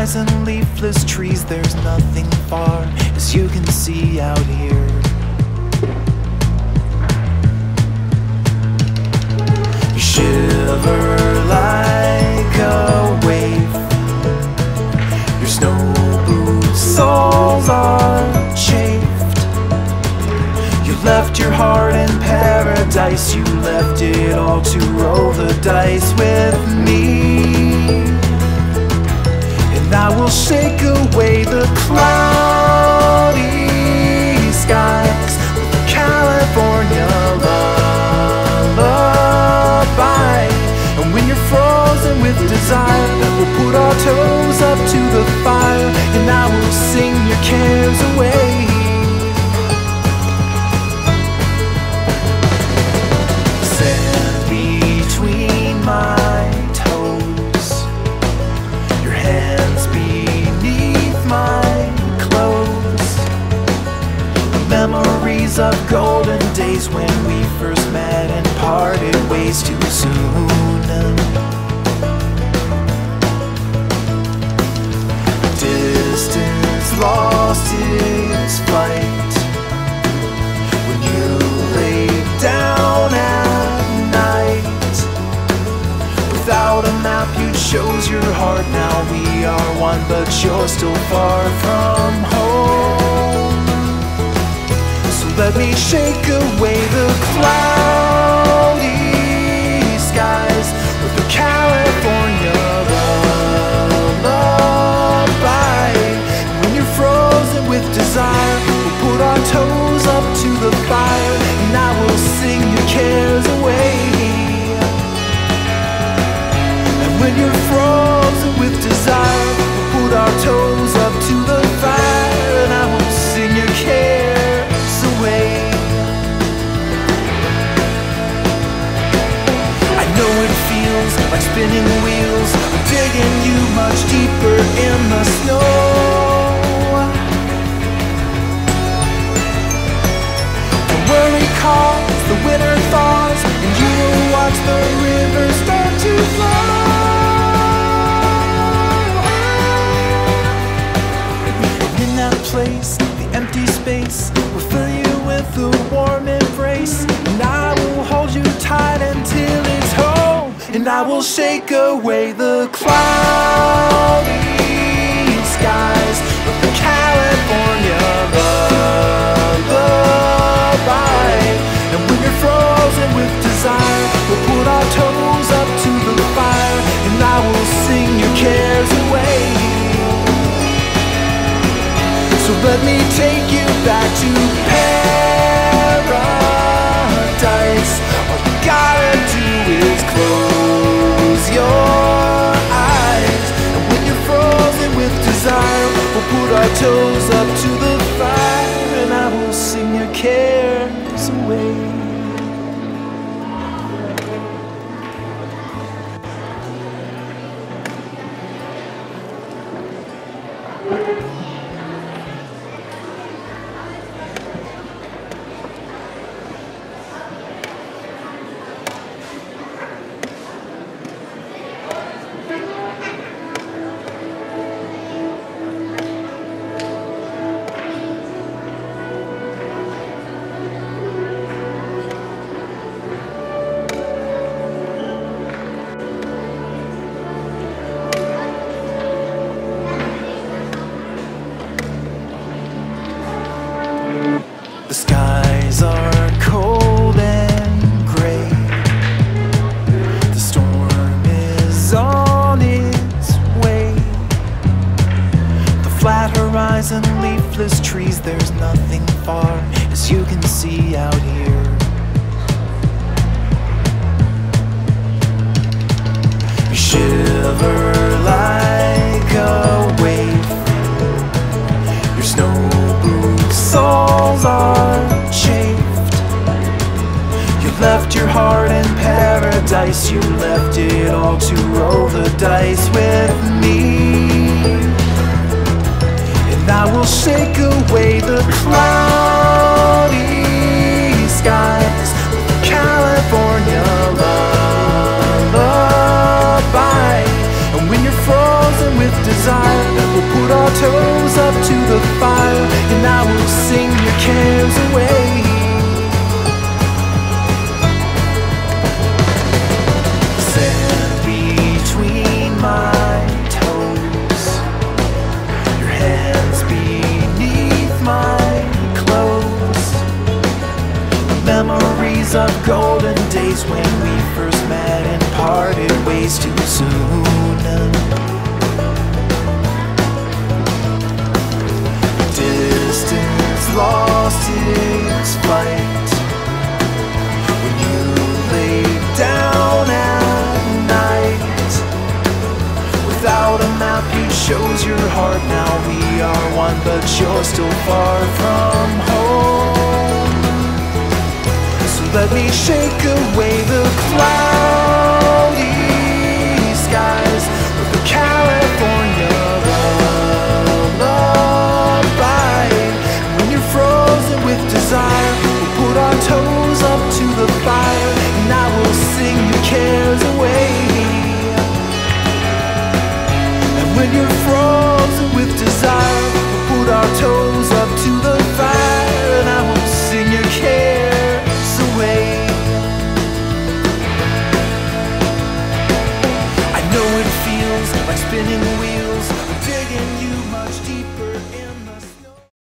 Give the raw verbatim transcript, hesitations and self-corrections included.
horizon, leafless trees, there's nothing far, as you can see out here. You shiver like a wave, your snow boots soles are chafed. You left your heart in paradise, you left it all to roll the dice with me. And I will shake away the cloudy skies with a California lullaby. And when you're frozen with desire, we'll put our toes up to the fire, and I will sing your cares away. Sand between my toes, your hands beneath my clothes. The memories of golden days when we first met and parted ways too soon. Distance lost its flight when you laid down at night. Without a map you chose your heart, now we are one, but you're still far from home. So let me shake away the cloudy skies with the California lullaby. When you're frozen with desire, we'll put our toes up to the fire, and I will sing your cares away. And when you're frozen with desire, we'll put our toes up to the fire, and I will sing your cares away. I know it feels like spinning wheels, I'm digging you much deeper in the snow. Don't worry, cause the winter thaws, and you will watch the river start to flow. In that place, the empty space will fill you with a warm embrace, and I will hold you tight until it's home. And I will shake away the cloudy skies with the California lullaby. And when you're frozen with desire, we'll put our toes up to the fire, and I will sing your cares away. So let me take you back to paradise. All you gotta do is close your eyes, and when you're frozen with desire, we'll put our toes up to the fire, and I will sing your cares away. The skies are cold and gray, the storm is on its way. The flat horizon, leafless trees, there's nothing far, as you can see out here. You shiver like a wave, your snow boots soles are chafed. You left your heart in paradise, you left it all to roll the dice with me. And I will shake away the cloudy skies with the California lullaby. And when you're frozen with desire, Sand between my toes, your hands beneath my clothes. Memories of golden days when we first met and parted ways too soon. Distance lost its flight when you laid down at night. Without a map you chose your heart. Now we are one, but you're still far from home. So let me shake away the cloudy skies with the California lullaby. When you're frozen with desire, we'll put our toes up to the fire, and I will sing your cares away. And when you're frozen with desire, we'll put our toes up to the fire, and I will sing your cares away. I know it feels like spinning wheels, digging you